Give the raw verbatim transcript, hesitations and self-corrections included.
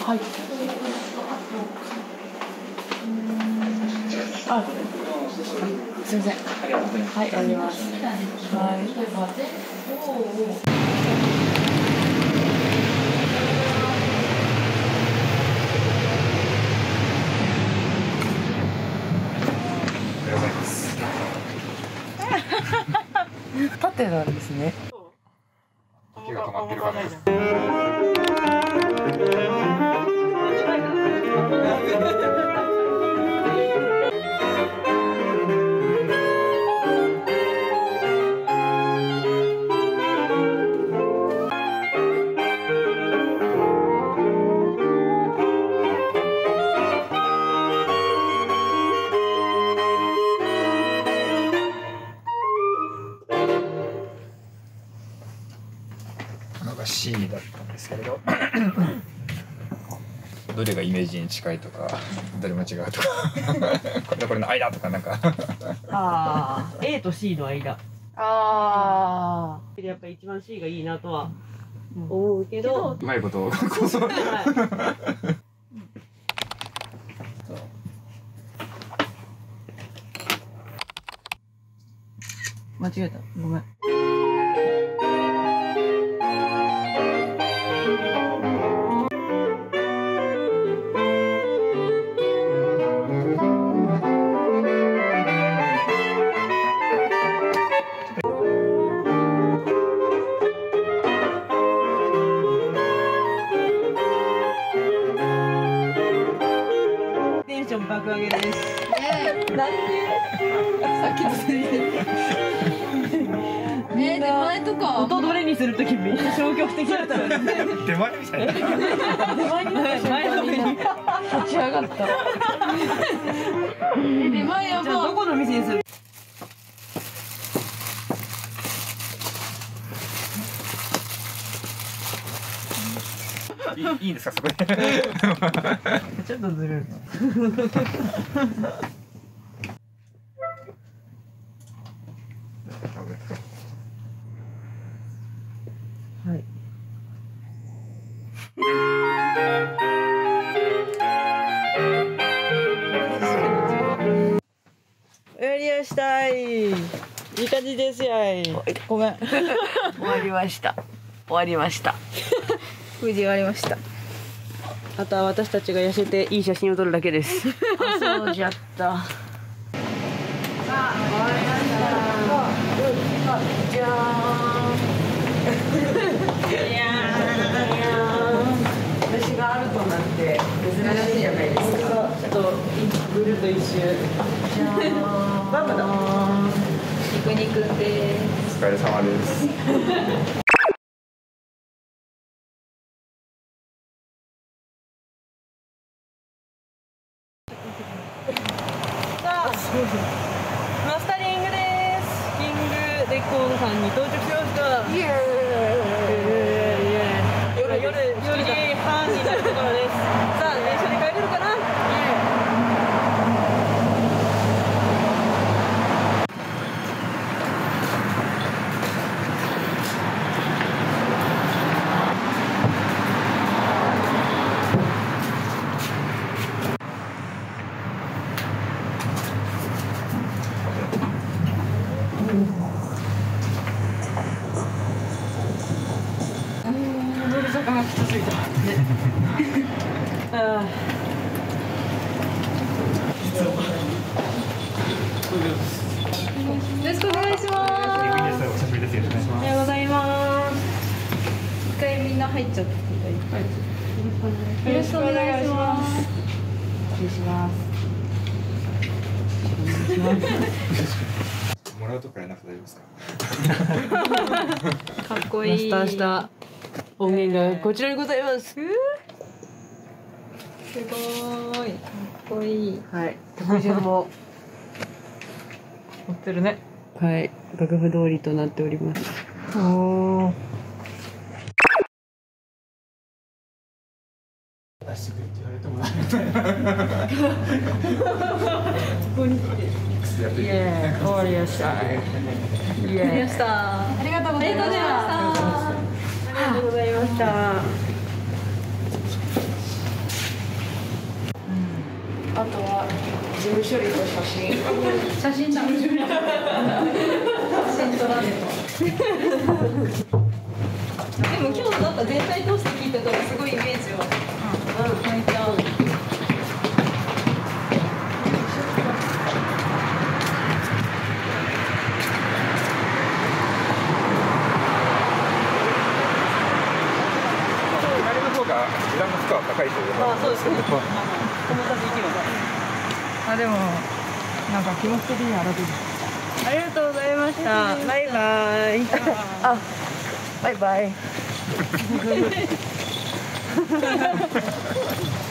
はい。あ、すみません。はい、あります。はい。縦なんですね。 手が止まってるから。のが シー だったんですけれどどれがイメージに近いとかどれも違うとかこれとこれの間とかなんかああ A と シー の間。 ああやっぱり一番 シー がいいなとは思うけど、 うまいことを間違えた。ごめん。 テンション爆上げです。 なんでさっきのせいでえー、出前とか音どれにするときめっちゃ消極的だったのに出前みたいな出前になった瞬間に立ち上がったえ出前やばじゃあどこの店にする？ いい、いいんですかそこでちょっとずるい。はい。やりやしたい。いい感じですやい。 ごめん終わりました。終わりました。 無事終わりました。 あとは私たちが痩せていい写真を撮るだけです。 あ、そうじゃった。さあ、終わりました。じゃーん。いやー。私があるとなんて珍しいじゃないですか。 ちょっとぐるっと一周。 じゃーん。 バンバだ。 肉肉です。 お疲れ様ですさあ、マスタリングです。キングレコードさんに到着しました。 イエーイ。 夜夜夜じはんになるところです。さあ、電車で帰れるかな？ 上り坂がきつすぎた。 ああ。 よろしくお願いします。 お久しぶりです。よろしくお願いします。 おはようございます。 一回みんな入っちゃっていい。はい。よろしくお願いします。失礼します。 もらうとこやらなくて大丈夫ですか。 かっこいい。 マスターした音源がこちらにございます。 すごい。かっこいい。 はい。特順も持ってるね。 はい。楽譜通りとなっております。 おお。 出してくれって言われてもなここに来て。 イエーイ、終わりました。イエーイ。 ました。ありがとうございました。 ありがとうございました。 あとは事務処理と写真。写真だ。写真撮られた。 でも今日だった全体通して聞いたからすごいイメージは。うん、めっちゃ合う。 値段の負荷は高いというあ、そうですね。友達行きます。 あ、でもなんか気持ち的には楽です。 ありがとうございました。バイバイ。 あ、バイバイ。